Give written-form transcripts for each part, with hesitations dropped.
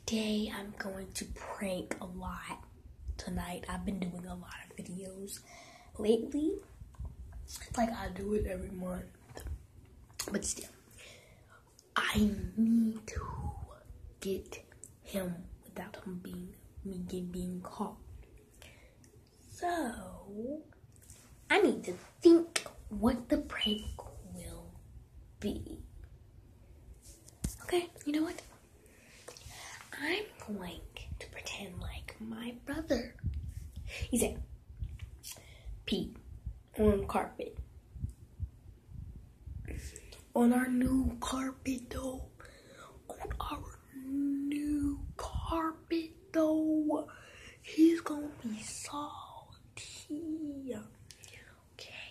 today I'm going to prank a lot tonight. I've been doing a lot of videos lately. It's like I do it every month. But still, I need to get him without him being caught. So, I need to think what the prank will be. Okay, you know what? I'm going to pretend like my brother. He said, pee on carpet. On our new carpet though. On our new carpet though. He's gonna be salty. Okay.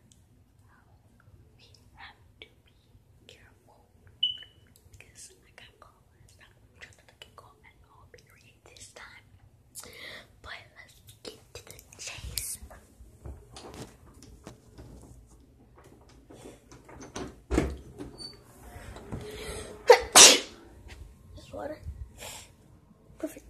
We have to be careful. Because I got caught last time. I'm trying not to get caught at all, period, this time. But let's get to the chase. This water. Perfect.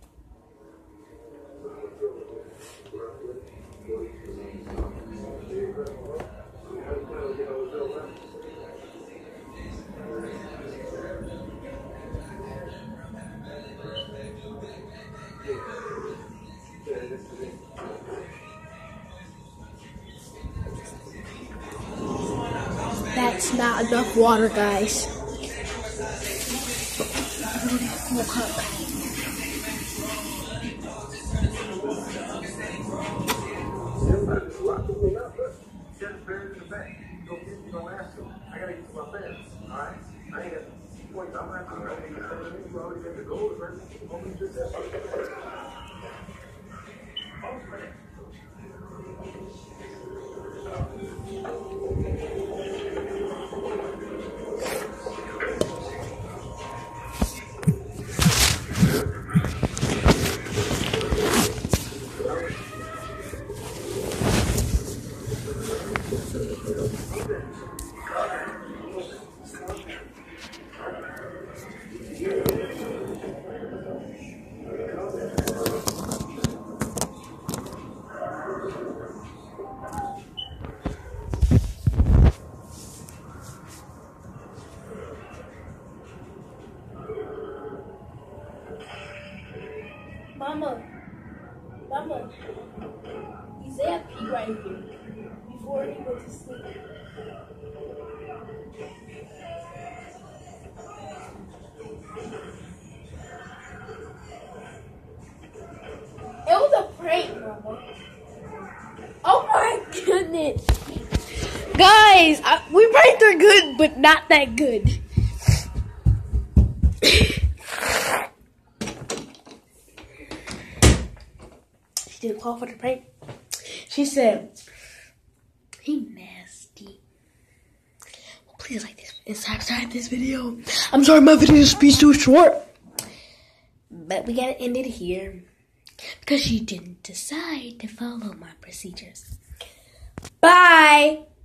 That's not enough water, guys. Full cup. Mama, he said pee right here before he went to sleep. It was a prank, Mama. Oh my goodness. Guys, we pranked her good, but not that good. She didn't call for the prank. She said, he nasty. Well, please like this and subscribe this video. I'm sorry my video is too short. But we gotta end it here. Because she didn't decide to follow my procedures. Bye!